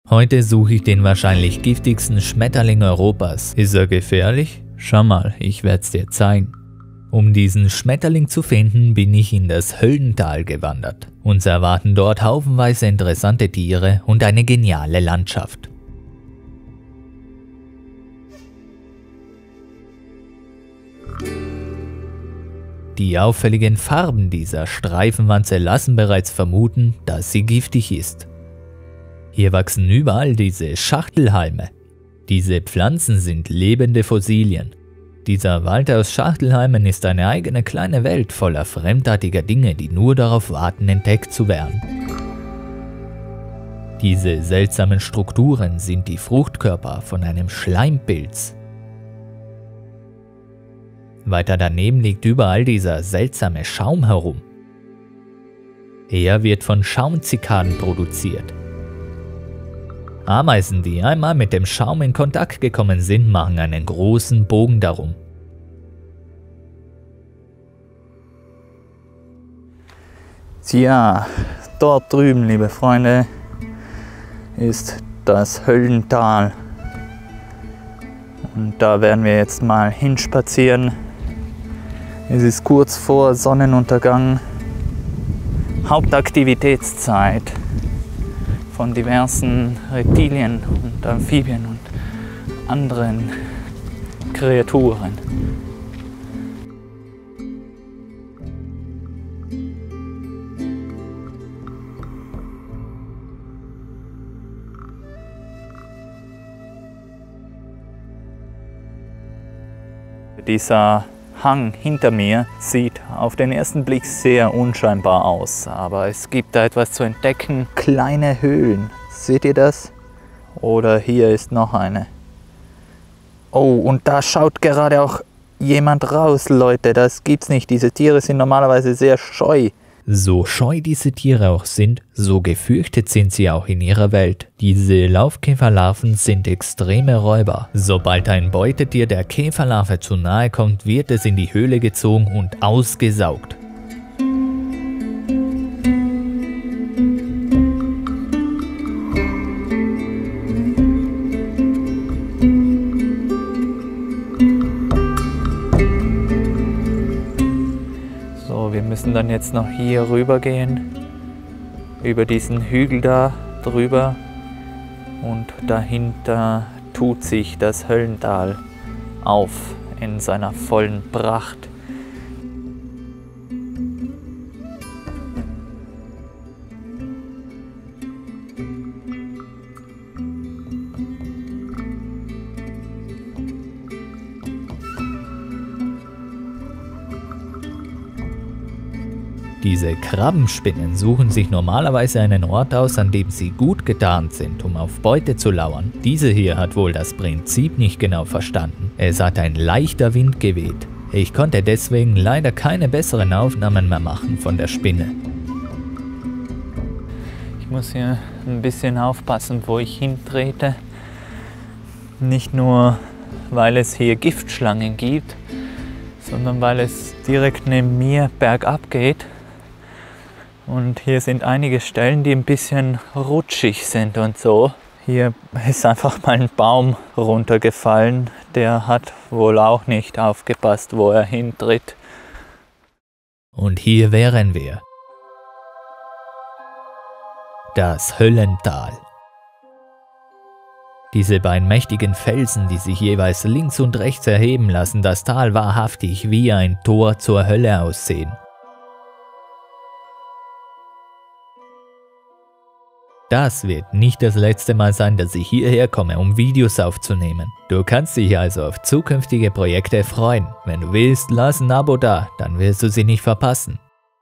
Heute suche ich den wahrscheinlich giftigsten Schmetterling Europas. Ist er gefährlich? Schau mal, ich werde es dir zeigen. Um diesen Schmetterling zu finden, bin ich in das Höllental gewandert. Uns erwarten dort haufenweise interessante Tiere und eine geniale Landschaft. Die auffälligen Farben dieser Streifenwanze lassen bereits vermuten, dass sie giftig ist. Hier wachsen überall diese Schachtelhalme. Diese Pflanzen sind lebende Fossilien. Dieser Wald aus Schachtelhalmen ist eine eigene kleine Welt voller fremdartiger Dinge, die nur darauf warten, entdeckt zu werden. Diese seltsamen Strukturen sind die Fruchtkörper von einem Schleimpilz. Weiter daneben liegt überall dieser seltsame Schaum herum. Er wird von Schaumzikaden produziert. Ameisen, die einmal mit dem Schaum in Kontakt gekommen sind, machen einen großen Bogen darum. Tja, dort drüben, liebe Freunde, ist das Höllental. Und da werden wir jetzt mal hinspazieren. Es ist kurz vor Sonnenuntergang, Hauptaktivitätszeit von diversen Reptilien und Amphibien und anderen Kreaturen. Dieser Hang hinter mir sieht auf den ersten Blick sehr unscheinbar aus, aber es gibt da etwas zu entdecken. Kleine Höhlen, seht ihr das? Oder hier ist noch eine. Oh, und da schaut gerade auch jemand raus, Leute, das gibt's nicht. Diese Tiere sind normalerweise sehr scheu. So scheu diese Tiere auch sind, so gefürchtet sind sie auch in ihrer Welt. Diese Laufkäferlarven sind extreme Räuber. Sobald ein Beutetier der Käferlarve zu nahe kommt, wird es in die Höhle gezogen und ausgesaugt. Wir müssen dann jetzt noch hier rüber gehen, über diesen Hügel da drüber, und dahinter tut sich das Höllental auf in seiner vollen Pracht. Diese Krabbenspinnen suchen sich normalerweise einen Ort aus, an dem sie gut getarnt sind, um auf Beute zu lauern. Diese hier hat wohl das Prinzip nicht genau verstanden. Es hat ein leichter Wind geweht. Ich konnte deswegen leider keine besseren Aufnahmen mehr machen von der Spinne. Ich muss hier ein bisschen aufpassen, wo ich hintrete. Nicht nur, weil es hier Giftschlangen gibt, sondern weil es direkt neben mir bergab geht. Und hier sind einige Stellen, die ein bisschen rutschig sind und so. Hier ist einfach mal ein Baum runtergefallen. Der hat wohl auch nicht aufgepasst, wo er hintritt. Und hier wären wir. Das Höllental. Diese beiden mächtigen Felsen, die sich jeweils links und rechts erheben, lassen das Tal wahrhaftig wie ein Tor zur Hölle aussehen. Das wird nicht das letzte Mal sein, dass ich hierher komme, um Videos aufzunehmen. Du kannst dich also auf zukünftige Projekte freuen. Wenn du willst, lass ein Abo da, dann wirst du sie nicht verpassen.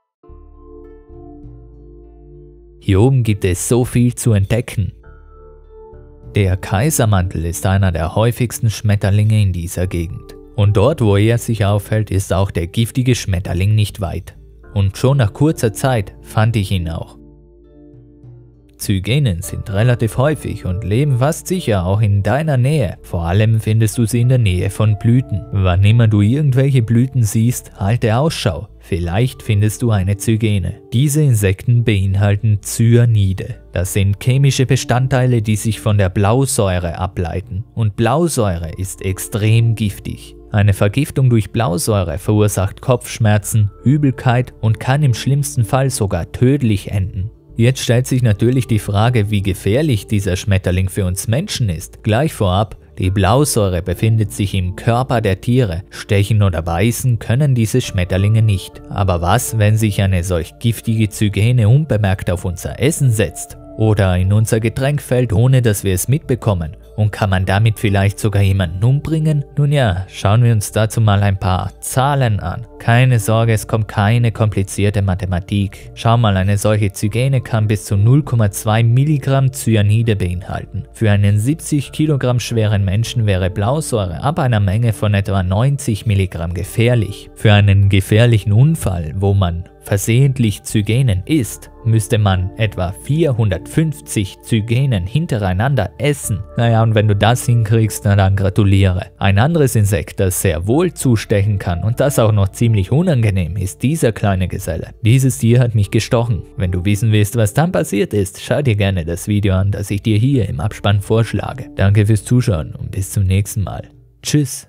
Hier oben gibt es so viel zu entdecken. Der Kaisermantel ist einer der häufigsten Schmetterlinge in dieser Gegend. Und dort, wo er sich aufhält, ist auch der giftige Schmetterling nicht weit. Und schon nach kurzer Zeit fand ich ihn auch. Zygenen sind relativ häufig und leben fast sicher auch in deiner Nähe. Vor allem findest du sie in der Nähe von Blüten. Wann immer du irgendwelche Blüten siehst, halte Ausschau. Vielleicht findest du eine Zygene. Diese Insekten beinhalten Cyanide. Das sind chemische Bestandteile, die sich von der Blausäure ableiten. Und Blausäure ist extrem giftig. Eine Vergiftung durch Blausäure verursacht Kopfschmerzen, Übelkeit und kann im schlimmsten Fall sogar tödlich enden. Jetzt stellt sich natürlich die Frage, wie gefährlich dieser Schmetterling für uns Menschen ist. Gleich vorab, die Blausäure befindet sich im Körper der Tiere. Stechen oder beißen können diese Schmetterlinge nicht. Aber was, wenn sich eine solch giftige Zygene unbemerkt auf unser Essen setzt? Oder in unser Getränk fällt, ohne dass wir es mitbekommen? Und kann man damit vielleicht sogar jemanden umbringen? Nun ja, schauen wir uns dazu mal ein paar Zahlen an. Keine Sorge, es kommt keine komplizierte Mathematik. Schau mal, eine solche Zygene kann bis zu 0,2 Milligramm Cyanide beinhalten. Für einen 70 Kilogramm schweren Menschen wäre Blausäure ab einer Menge von etwa 90 Milligramm gefährlich. Für einen gefährlichen Unfall, wo man versehentlich Zygenen isst, müsste man etwa 450 Zygenen hintereinander essen. Naja, und wenn du das hinkriegst, na dann gratuliere. Ein anderes Insekt, das sehr wohl zustechen kann und das auch noch ziemlich unangenehm ist, dieser kleine Geselle. Dieses Tier hat mich gestochen. Wenn du wissen willst, was dann passiert ist, schau dir gerne das Video an, das ich dir hier im Abspann vorschlage. Danke fürs Zuschauen und bis zum nächsten Mal. Tschüss.